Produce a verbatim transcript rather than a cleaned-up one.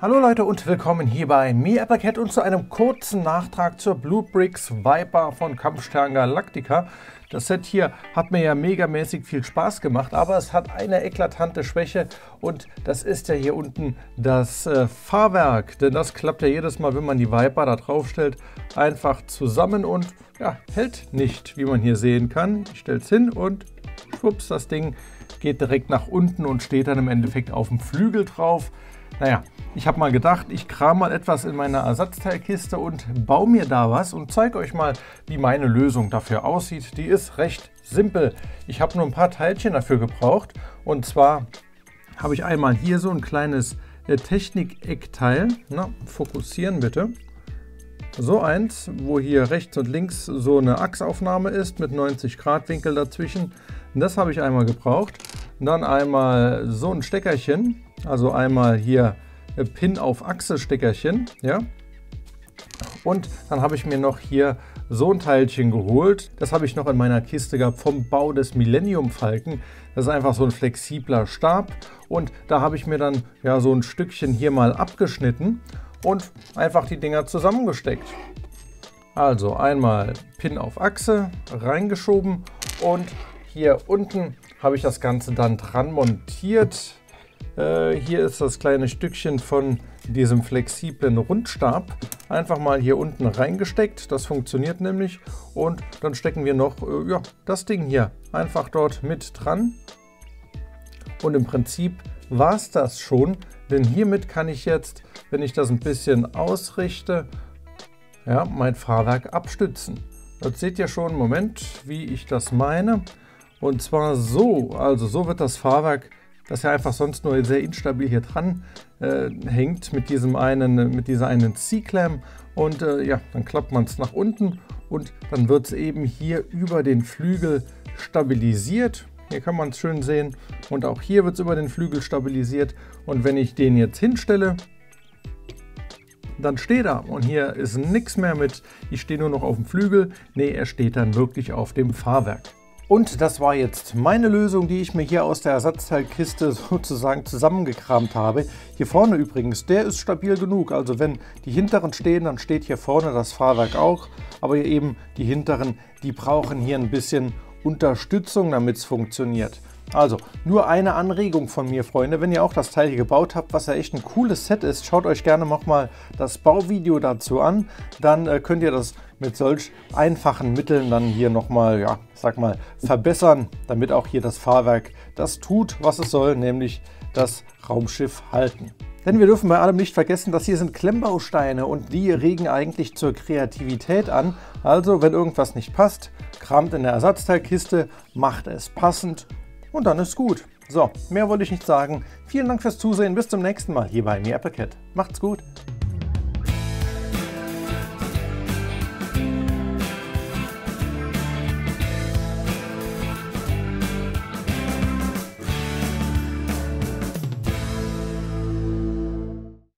Hallo Leute und willkommen hier bei MeAppleCat und zu einem kurzen Nachtrag zur Bluebricks Viper von Kampfstern Galactica. Das Set hier hat mir ja megamäßig viel Spaß gemacht, aber es hat eine eklatante Schwäche und das ist ja hier unten das äh, Fahrwerk. Denn das klappt ja jedes Mal, wenn man die Viper da drauf stellt, einfach zusammen und ja, hält nicht, wie man hier sehen kann. Ich stelle es hin und schwupps, das Ding geht direkt nach unten und steht dann im Endeffekt auf dem Flügel drauf. Naja, ich habe mal gedacht, ich kram mal etwas in meiner Ersatzteilkiste und baue mir da was und zeige euch mal, wie meine Lösung dafür aussieht. Die ist recht simpel. Ich habe nur ein paar Teilchen dafür gebraucht und zwar habe ich einmal hier so ein kleines äh, Technik-Eckteil. Na, fokussieren bitte. So eins, wo hier rechts und links so eine Achsaufnahme ist mit neunzig Grad Winkel dazwischen. Das habe ich einmal gebraucht. Dann einmal so ein Steckerchen, also einmal hier Pin auf Achse Steckerchen, ja. Und dann habe ich mir noch hier so ein Teilchen geholt. Das habe ich noch in meiner Kiste gehabt vom Bau des Millennium Falken. Das ist einfach so ein flexibler Stab und da habe ich mir dann ja so ein Stückchen hier mal abgeschnitten und einfach die Dinger zusammengesteckt. Also einmal Pin auf Achse reingeschoben und hier unten habe ich das Ganze dann dran montiert. Äh, hier ist das kleine Stückchen von diesem flexiblen Rundstab. Einfach mal hier unten reingesteckt. Das funktioniert nämlich. Und dann stecken wir noch äh, ja, das Ding hier einfach dort mit dran. Und im Prinzip war es das schon. Denn hiermit kann ich jetzt, wenn ich das ein bisschen ausrichte, ja, mein Fahrwerk abstützen. Jetzt seht ihr schon, Moment, wie ich das meine. Und zwar so, also so wird das Fahrwerk, das ja einfach sonst nur sehr instabil hier dran äh, hängt, mit diesem einen, mit dieser einen C-Clam. Und äh, ja, dann klappt man es nach unten und dann wird es eben hier über den Flügel stabilisiert. Hier kann man es schön sehen. Und auch hier wird es über den Flügel stabilisiert. Und wenn ich den jetzt hinstelle, dann steht er. Und hier ist nichts mehr mit, ich stehe nur noch auf dem Flügel. Nee, er steht dann wirklich auf dem Fahrwerk. Und das war jetzt meine Lösung, die ich mir hier aus der Ersatzteilkiste sozusagen zusammengekramt habe. Hier vorne übrigens, der ist stabil genug. Also wenn die hinteren stehen, dann steht hier vorne das Fahrwerk auch. Aber hier eben die hinteren, die brauchen hier ein bisschen Unterstützung, damit es funktioniert. Also nur eine Anregung von mir, Freunde, wenn ihr auch das Teil hier gebaut habt, was ja echt ein cooles Set ist, schaut euch gerne nochmal das Bauvideo dazu an. Dann äh, könnt ihr das mit solch einfachen Mitteln dann hier nochmal, ja, sag mal, verbessern, damit auch hier das Fahrwerk das tut, was es soll, nämlich das Raumschiff halten. Denn wir dürfen bei allem nicht vergessen, dass hier sind Klemmbausteine und die regen eigentlich zur Kreativität an. Also wenn irgendwas nicht passt, kramt in der Ersatzteilkiste, macht es passend und dann ist gut. So, mehr wollte ich nicht sagen. Vielen Dank fürs Zusehen, bis zum nächsten Mal hier bei MeAppleCat. Macht's gut!